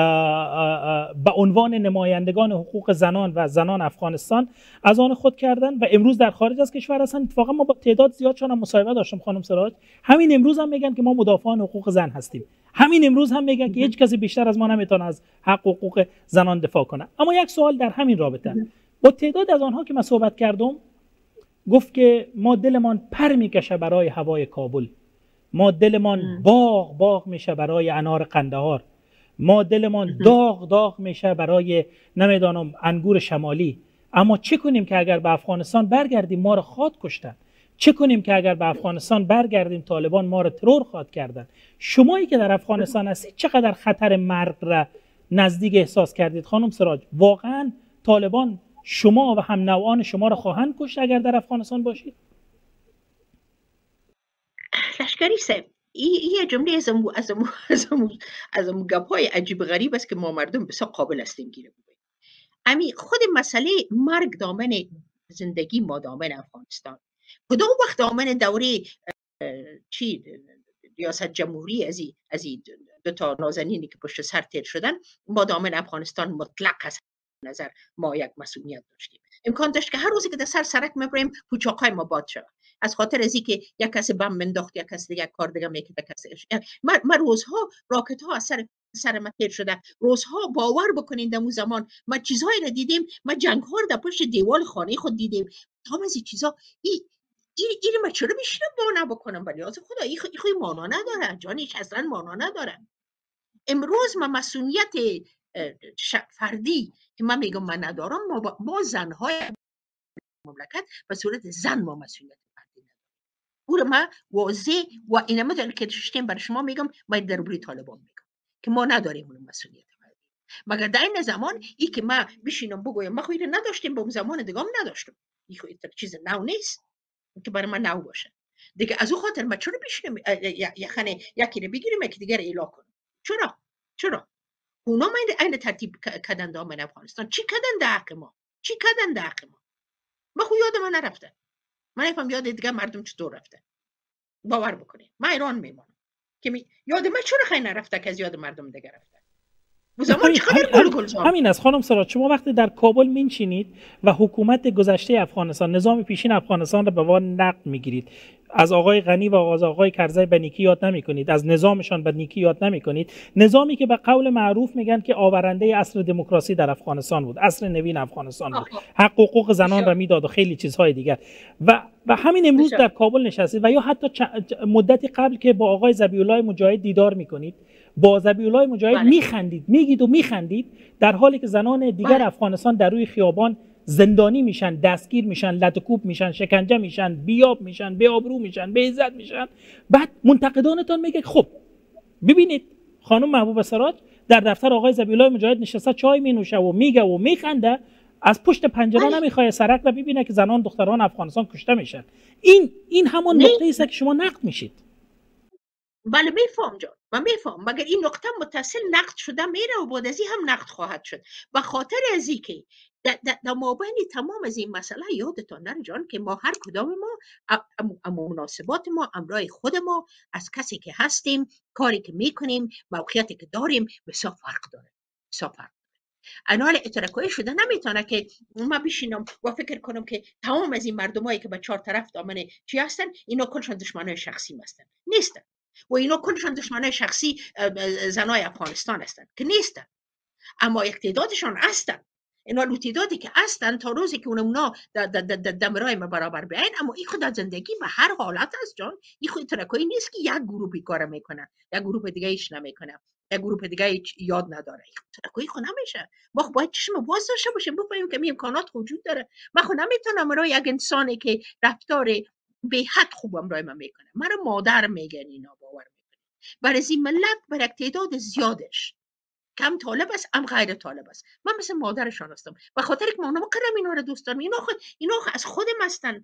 به عنوان نمایندگان حقوق زنان و زنان افغانستان از آن خود کردن و امروز در خارج از کشور هستند. اتفاقا ما با تعداد زیادشان هم مصاحبه داشتم خانم سراج، همین امروز هم میگن که ما مدافعان حقوق زن هستیم، همین امروز هم میگن که هیچ کسی بیشتر از ما نمیتونه از حق و حقوق زنان دفاع کنه. اما یک سوال در همین رابطه، با تعداد از آنها که من صحبت کردم گفت که ما دلمان پر میکشه برای هوای کابل، ما دلمان باغ باغ میشه برای انار قندهار، ما دلمان داغ داغ میشه برای نمیدانم انگور شمالی. اما چه کنیم که اگر به افغانستان برگردیم ما را خواهد کشتن؟ چه کنیم که اگر به افغانستان برگردیم طالبان ما را ترور خواهد کردن؟ شمایی که در افغانستان هستید چقدر خطر مرگ را نزدیک احساس کردید خانم سراج؟ واقعا طالبان شما و هم نوعان شما را خواهند کشت اگر در افغانستان باشید؟ لشکری صاحب، این یه جمله از امو از امو از امو از امو گپ‌های عجیب غریب است که ما مردم بسیار قابل هستیم گیره بگوییم. امی خود مسئله مرگ دامن زندگی ما دامن افغانستان کدام وقت دامن دوره چی ریاست جمهوری از این از این دو تا نازنینی که پشت سر تیر شدن ما دامن افغانستان مطلق از نظر ما یک مسئولیت داشتیم. امکان داشت که هر روزی که در سر سرک میبریم پوچاقای ما باد شود از خاطر از اینکه یک کسی بم منداخت، یک کسی دیگه کار دیگه میکرد، کسی ما ما روزها راکت ها از سر سر ما تیر شده، روزها باور بکنین در اون زمان ما چیزهایی را دیدیم، ما جنگ ها در پشت دیوال خانه خود دیدیم. تمام از این چیزا این این این ما چرا میشینم مانا بکنم؟ ولی از خدا این خود مانا نداره، جانش اصلا مانا نداره. امروز ما مسئولیت فردی که من میگم من ندارم، ما با ما زنهای مملکت به صورت زن ما مسئولیت فردی نداریم. او ما واضح و این مثلا که شتیم برای شما میگم، ما درباره طالبان میگم که ما نداریم اون مسئولیت فردی. مگر در این زمان ای که ما بشینم بگویم ما خودی نداشتیم، به اون زمان دیگه هم نداشتم، این خودی چیز نو نیست که برای من نو باشه دیگه. از اون خاطر ما چرا بشینم یخنه یکی رو بگیریم یکی دیگر اعلام کنیم؟ چرا چرا اونا ما این ترتیب کردن دامن افغانستان؟ چی کردن در حق ما؟ چی کردن در حق ما؟ ما خو یاد من نرفته، من نفهم یاد دیگه مردم چطور رفته. باور بکنید من ایران میمونم که می... یاد من چرا خیلی نرفته که از یاد مردم دیگه رفته. همین, همین, همین از خانم سراج، شما وقتی در کابل می‌نشینید و حکومت گذشته افغانستان، نظام پیشین افغانستان را به وان نقد میگیرید، از آقای غنی و از آقای کرزی به نیکی یاد نمی‌کنید، از نظامشان به نیکی یاد نمی‌کنید، نظامی که به قول معروف میگن که آورنده عصر دموکراسی در افغانستان بود، عصر نوین افغانستان بود، حق و حقوق زنان را میداد و خیلی چیزهای دیگر، و و همین امروز در کابل نشستید و یا حتی مدتی قبل که با آقای ذبیح‌الله مجاهد دیدار می‌کنید، با ذبیح‌الله مجاهد بله. میخندید، میگید و میخندید، در حالی که زنان دیگر بله. افغانستان در روی خیابان زندانی میشن، دستگیر میشن، لطکوب میشن، شکنجه میشن، بیاب میشن، بی آبرو میشن، بی عزت میشن. بعد منتقدانتان میگه خب ببینید خانم محبوبه سراج در دفتر آقای ذبیح‌الله مجاهد نشسته چای مینوشه و میگه و میخنده، از پشت پنجره بله. نمیخواد سرک را ببینه که زنان دختران افغانستان کشته میشن. این این همون نقطه است که شما نقد میشید. بله میفهم جان، من میفهم، مگر این نقطه متصل نقد شده میره و بعد از این هم نقد خواهد شد. به خاطر از این که در مابین تمام از این مسئله یادتان نره جان که ما هر کدام ما اما مناسبات ما، امرای خود ما از کسی که هستیم، کاری که میکنیم، موقعیتی که داریم بسیار فرق داره، بسیار فرق. انال اترکایی شده نمیتونه که ما بشینم و فکر کنم که تمام از این مردمایی که به چهار طرف دامن چی هستن اینا کلشون دشمنای شخصی هستن. نیستن. و اینا کلشون دشمنای شخصی زنای افغانستان هستن که نیستن. اما یک تعدادشان هستن. اینا لو تعدادی که هستن تا روزی که اونا دمرای ما برابر بیاین. اما این خود زندگی به هر حالت است جان. این خود ترکایی نیست که یک گروهی کار میکنه یک گروه دیگه ایش نمیکنه یک گروه دیگه ایش یاد نداره. ترکایی خود نمیشه. ما باید چشم باز داشته باشیم بفهمیم که این امکانات وجود داره. ما خود نمیتونم برای یک انسانی که رفتار به حد خوبم برای من میکنه مرا مادر میگن اینا باور میکنه. برای این ملت برای تعداد زیادش کم طالب است ام غیر طالب است. من مثل مادرشان هستم به خاطر که ما نمی‌کنم اینا رو دوست دارم. اینا خود اینا خود از خودم هستن.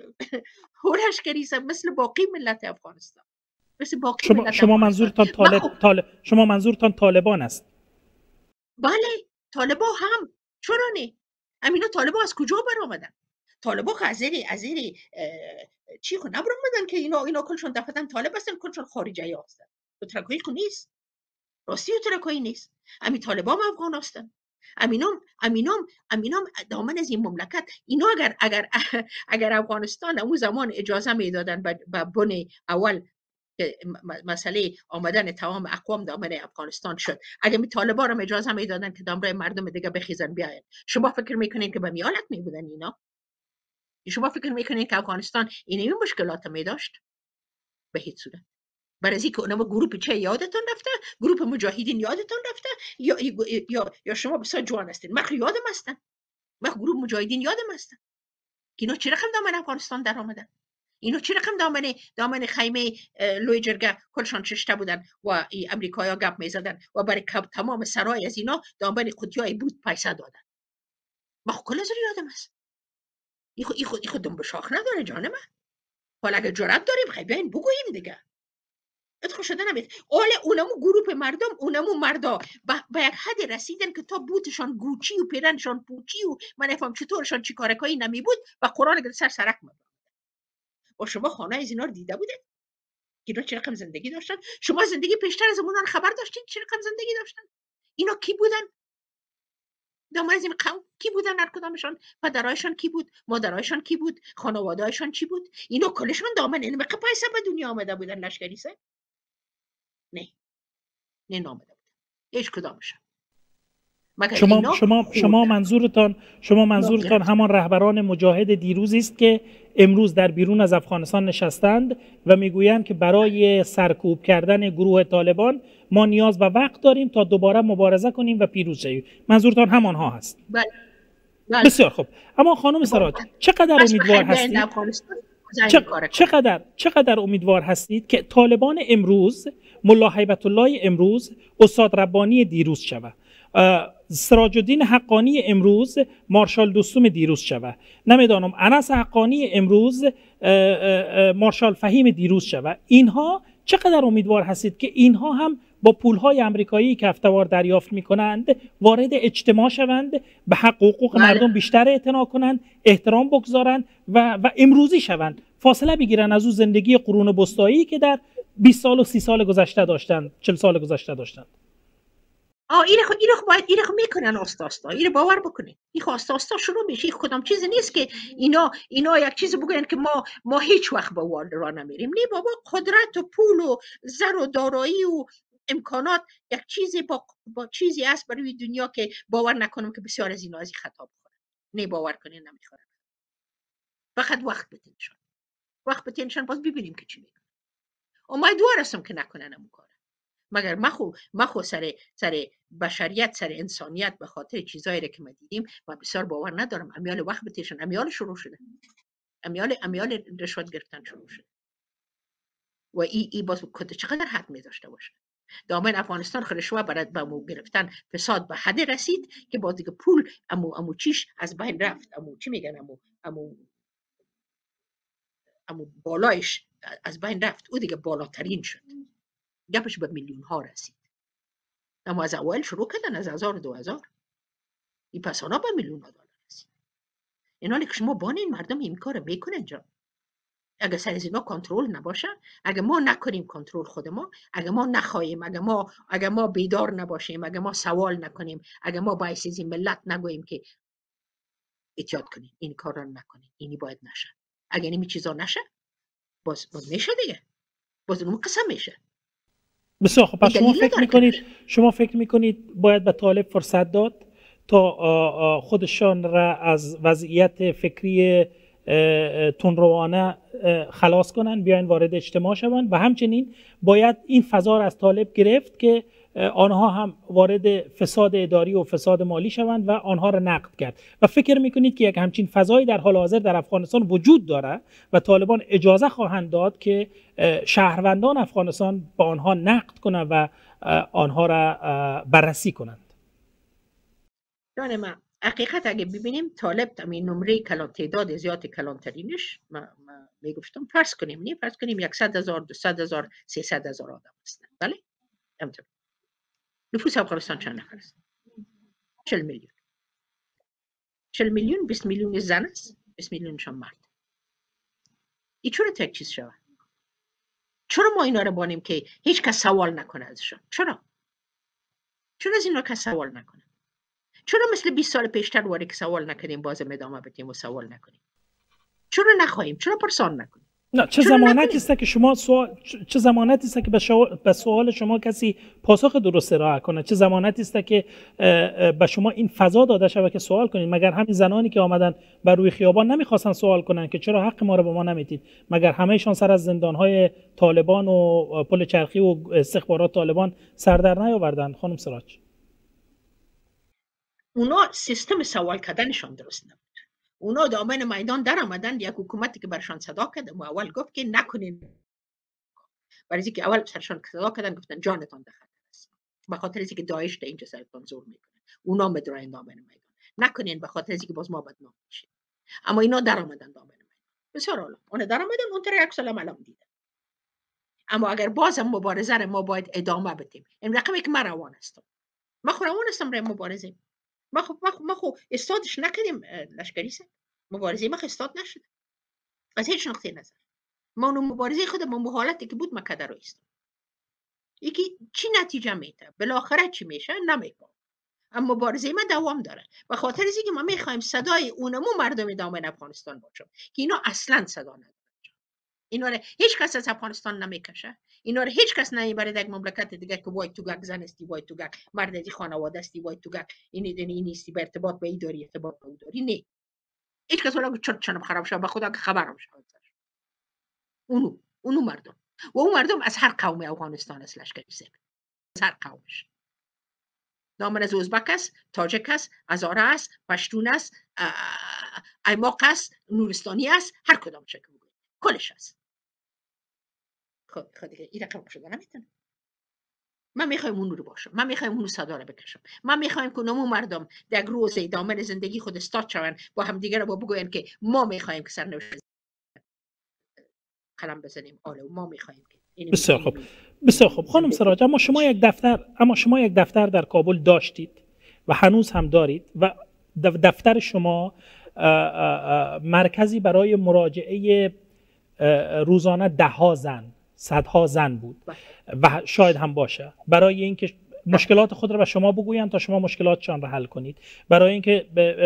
هورشگری مثل باقی ملت افغانستان. مثل باقی شما ملت شما منظورتان طالب خب... طالب شما منظورتان طالبان است. بله طالبا هم چرا نه؟ امینا طالبا از کجا برآمدن؟ طالبا خازری ازری چی خو نبرآمدن که اینا اینا کلشون دفتن طالب هستن کلشون خارجی هستن. تو ترکایی خو نیست. راستی ترکایی نیست. امی طالبان افغان هستن. امینام امینام امینام دامن از این مملکت اینا اگر اگر اگر افغانستان اون زمان اجازه میدادن به بن اول که مسئله آمدن تمام اقوام دامن افغانستان شد اگر می طالبان رو اجازه میدادن که دامن مردم دیگه بخیزن بیاین شما فکر میکنین که به میالت میبودن اینا؟ شما فکر میکنین که افغانستان این مشکلات می داشت؟ به هیچ صورت. برای اینکه اونم گروه چه یادتون رفته؟ گروه مجاهدین یادتون رفته؟ یا یا یا شما بسیار جوان هستین. من یادم هستن. من گروه مجاهدین یادم هستن. اینا چه رقم دامن افغانستان در آمدن؟ اینا چه رقم دامن دامن خیمه لوی جرگه کلشان ششته بودن و امریکایا گپ میزدن و برای تمام سرای از اینا دامن قوطیای بود پیسه دادن. من کل از یادم هست. ای خود ای خود ای خود دم به شاخ نداره جان من. حالا اگه جرأت داریم خیلی بیاین بگوییم دیگه. ادخل شده نمید. اوله اونمو گروپ مردم اونمو مردا به یک حد رسیدن که تا بوتشان گوچی و پیرنشان پوچی و من نفهم چطورشان چی کارکایی نمی بود و قرآن اگر سر سرک مبرد. و شما خانه از اینا رو دیده بودید؟ اینا چه رقم زندگی داشتن؟ شما زندگی پیشتر از اونان خبر داشتین چه رقم زندگی داشتن؟ اینا کی بودن؟ دامن از این قوم کی بودن؟ هر کدامشان پدرایشان کی بود؟ مادرایشان کی بود؟ خانواده‌ایشان چی بود؟ اینا کلشون دامن این مقه پیسه به دنیا آمده بودن لشکری سه؟ نه نه نامده بود. هیچ کدامشان. شما شما شما منظورتان شما منظورتان همان رهبران مجاهد دیروزی است که امروز در بیرون از افغانستان نشستند و میگویند که برای سرکوب کردن گروه طالبان ما نیاز به وقت داریم تا دوباره مبارزه کنیم و پیروز شویم. منظورتان همانها هست. بله. بله. بسیار خوب. اما خانم سراج چقدر امیدوار هستید؟ چقدر چقدر امیدوار هستید که طالبان امروز، ملا هیبت الله امروز، استاد ربانی دیروز شود، سراج الدین حقانی امروز، مارشال دوستم دیروز شود، نمیدانم انس حقانی امروز، مارشال فهیم دیروز شود، اینها چقدر امیدوار هستید که اینها هم با پولهای امریکایی که هفته‌وار دریافت می‌کنند وارد اجتماع شوند، به حق و حقوق مردم بیشتر اعتنا کنند، احترام بگذارند و و امروزی شوند، فاصله بگیرن از اون زندگی قرون وسطایی که در بیست سال و سی سال گذشته داشتند، چهل سال گذشته داشتند. آه اینو خو اینو خو باید اینو خو میکنن آستاستا. اینو باور بکنید. این خو آستاستا شروع میشه. این کدام چیزی نیست که اینا اینا یک چیزی بگن که ما ما هیچ وقت به وال را نمیریم. نه بابا، قدرت و پول و زر و دارایی و امکانات یک چیزی با با چیزی است برای دنیا که باور نکنم که بسیار از اینا از این خطا بخورن. نه باور کنین نمیخورن. فقط وقت بتینشون. وقت بتینشون باز ببینیم که چی میکنن. امیدوار هستم که نکنن اون کار. مگر مخو مخو سر سر بشریت، سر انسانیت، به خاطر چیزایی که ما دیدیم و بسیار باور ندارم امیال وقت بتیشن. امیال شروع شده. امیال امیال رشوت گرفتن شروع شده. و ای ای باز کد چقدر حد می داشته باشه. دامن افغانستان رشوت برات با مو گرفتن فساد به حد رسید که باز دیگه پول امو امو چیش از بین رفت. امو چی میگن امو امو امو بالایش از بین رفت. او دیگه بالاترین شد. گپش به میلیون ها رسید. اما از اول شروع کردن از هزار و دو هزار. این پسانا به میلیون ها دلار رسید. این حالی که شما بان این مردم این کار میکنن جا. اگه سر از اینا کنترل نباشه، اگه ما نکنیم کنترل خود ما، اگه ما نخواهیم، اگه ما اگه ما بیدار نباشیم، اگه ما سوال نکنیم، اگه ما باعث این ملت نگوییم که احتیاط کنیم، این کار رو نکنیم، اینی باید نشه. اگه این چیزا نشه، باز باز میشه دیگه، باز اون قسم میشه. بسیار خب. پس شما فکر میکنید شما فکر میکنید باید به طالب فرصت داد تا خودشان را از وضعیت فکری تندروانه خلاص کنن، بیاین وارد اجتماع شوند، و همچنین باید این فضا را از طالب گرفت که آنها هم وارد فساد اداری و فساد مالی شوند و آنها را نقد کرد. و فکر میکنید که یک همچین فضایی در حال حاضر در افغانستان وجود داره و طالبان اجازه خواهند داد که شهروندان افغانستان با آنها نقد کنند و آنها را بررسی کنند؟ جان ما حقیقت اگه ببینیم طالب تامین نمره کلان، تعداد زیاد کلانترینش ما, ما میگفتم فرض کنیم نه فرض کنیم صد هزار، دویست هزار، سیصد هزار آدم هستند. بله همینطور. نفوس افغانستان چند نفر است؟ چهل میلیون. چهل میلیون، بیست میلیون زن است، بیست میلیونشان مرد. این چرا تک چیز شود؟ چرا ما اینا رو بانیم که هیچ کس سوال نکنه ازشان؟ چرا؟ چرا از اینا کس سوال نکنه؟ چرا مثل بیست سال پیشتر واری که سوال نکنیم باز ادامه بدیم و سوال نکنیم؟ چرا نخواهیم؟ چرا پرسان نکنیم؟ نه، چه ضمانتی است که شما سوال چه ضمانتی است که به, شو... به سوال شما کسی پاسخ درست ارائه کنه؟ چه ضمانتی است که به شما این فضا داده شود که سوال کنید؟ مگر همین زنانی که آمدن بر روی خیابان نمیخواستن سوال کنن که چرا حق ما رو به ما نمیدید؟ مگر همهشان سر از زندانهای طالبان و پل چرخی و استخبارات طالبان سر در نیاوردن؟ خانم سراج، اونا سیستم سوال کردنشان درست نبود. اونا دامن میدان در آمدن، یک حکومتی که برشان صدا کرد و اول گفت که نکنین، برای اینکه اول سرشان صدا کردن گفتن جانتان در خطر است، به خاطر اینکه داعش در اینجا سرتان زور میکنه، اونا مدرای دامن میدان نکنین، به خاطر اینکه باز ما بدنام میشیم. اما اینا در آمدن دامن میدان. بسیار عالی، اون در آمدن، اون طرف یک سلام علم دیدن. اما اگر بازم مبارزه را ما باید ادامه بدیم، این رقمی که من روان هستم، ما خو روان هستم برای مبارزه. ما خو ما خو, ما خو استادش نکردیم لشکری سه، مبارزه ما استاد نشد از هیچ نقطه نظر. ما اون مبارزه خود ما حالتی که بود مکه در است. یکی چی نتیجه میده؟ بالاخره چی میشه؟ نمیفهم. اما مبارزه ما دوام داره. به خاطر اینکه ما میخوایم صدای اونمو مردم دامن افغانستان باشه که اینا اصلا صدا نداره. اینا رو هیچ کس از افغانستان نمیکشه. اینا رو هیچ کس نمیبره در مملکت دیگه که وای تو گک زن استی، وای تو گک مرد از خانواده استی، وای تو گک اینی دنی نیستی، به ارتباط به این داری، ارتباط به اون داری. نه، هیچ کس ولی چرت چنم خراب شد، به خدا که خبرم شد. اونو اونو مردم و اون مردم از هر قوم افغانستان است، لشکری سپید از هر قومش، دامن از ازبک است، تاجک است، هزاره است، پشتون است، ایماق است، نورستانی است، هر کدام شکل بگوید کلش است. خب خب دیگه این رقم شده نمیتونه. من میخوایم اون رو باشم، من میخوایم اون صدا رو بکشم، من میخوایم که نمو مردم در روز دامن زندگی خود استاد شوند، با هم دیگه رو با بگوین که ما میخوایم که سرنوشت قلم بزنیم، آره ما میخوایم که. بسیار خوب، بسیار خوب خانم سراج، اما شما یک دفتر اما شما یک دفتر در کابل داشتید و هنوز هم دارید و دفتر شما مرکزی برای مراجعه روزانه ده ها زن، صدها زن بود و شاید هم باشه، برای اینکه مشکلات خود را به شما بگویند تا شما مشکلاتشان را حل کنید، برای اینکه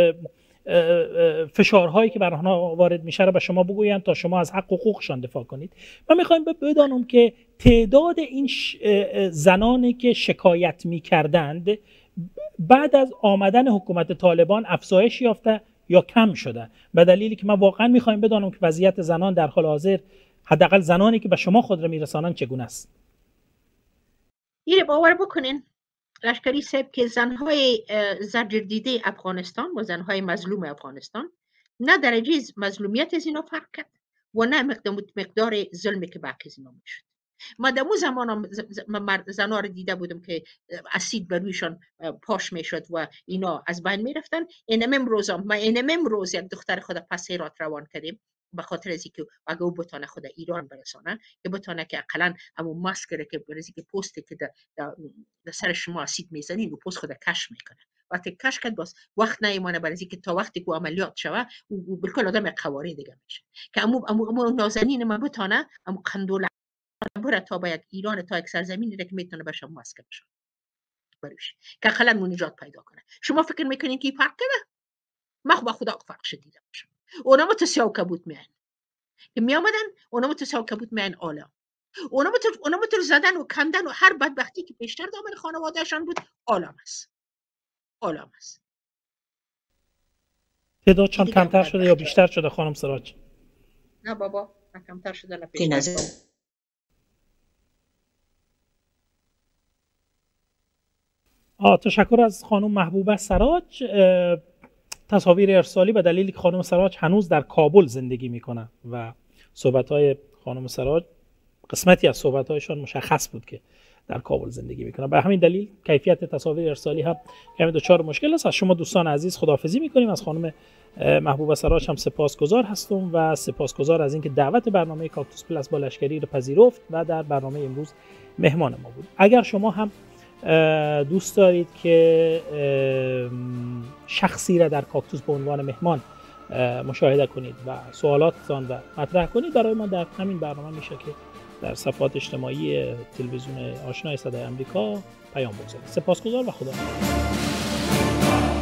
فشارهایی که بر آنها وارد میشه را به شما بگویند تا شما از حق و حقوقشان دفاع کنید. و میخوایم بدانم که تعداد این زنانی که شکایت میکردند بعد از آمدن حکومت طالبان افزایش یافته یا کم شده، به دلیلی که ما واقعا میخوایم بدانم که وضعیت زنان در حال حاضر، حداقل زنانی که به شما خود را میرسانند، چگونه است. این باور بکنین لشکری صاحب که زنهای زرجردیده افغانستان و زنهای مظلوم افغانستان نه درجه مظلومیت از اینا فرق کرد و نه مقدار ظلمی که باقی از اینا میشد. ما در اون زمان زنها رو دیده بودم که اسید بر رویشان پاش میشد و اینا از بین میرفتن. اینم امروز ما اینم امروز یک دختر خود پس هرات روان کردیم به خاطر از اینکه اگه او بتونه خود ایران برسانه که بتونه که اقلا همو ماسک که برای اینکه پستی که در سر شما اسید میزنین و پست خود کش میکنه وقتی کش کرد باز وقت نمیمانه برای اینکه تا وقتی که عملیات شوه او بالکل آدم قواری دیگه میشه که امو امو, امو نازنین ما بتانه امو قندول بره تا به یک ایران تا یک سرزمینی که میتونه به شما مسکن بشه بروش که خلا نجات پیدا کنه. شما فکر میکنین که فرق کنه؟ ما خدا خدا فرق شدیده باشه. اونا متساوی کبوت میان که می آمدن اونا متساوی کبوت میان آلا اونا متر اونا متر زدن و کندن و هر بدبختی که پیشتر دامن خانوادهشان بود آلام است آلام است. تعدادشان کمتر شده یا بیشتر شده خانم سراج؟ نه بابا نه کمتر شده نه بیشتر. آه تشکر از خانم محبوبه سراج. تصاویر ارسالی به دلیلی که خانم سراج هنوز در کابل زندگی میکنه و صحبت‌های خانم سراج قسمتی از صحبت‌هایشان مشخص بود که در کابل زندگی میکنه. به همین دلیل کیفیت تصاویر ارسالی هم کمی دچار مشکل است. از شما دوستان عزیز خداحافظی میکنیم. از خانم محبوبه سراج هم سپاسگزار هستم و سپاسگزار از اینکه دعوت برنامه کاکتوس پلاس با لشکری رو پذیرفت و در برنامه امروز مهمان ما بود. اگر شما هم دوست دارید که شخصی را در کاکتوس به عنوان مهمان مشاهده کنید و سوالاتتان و مطرح کنید، برای ما در همین برنامه میشه که در صفحات اجتماعی تلویزیون آشنای صدای آمریکا پیام بگذارید. سپاسگزار و خدا.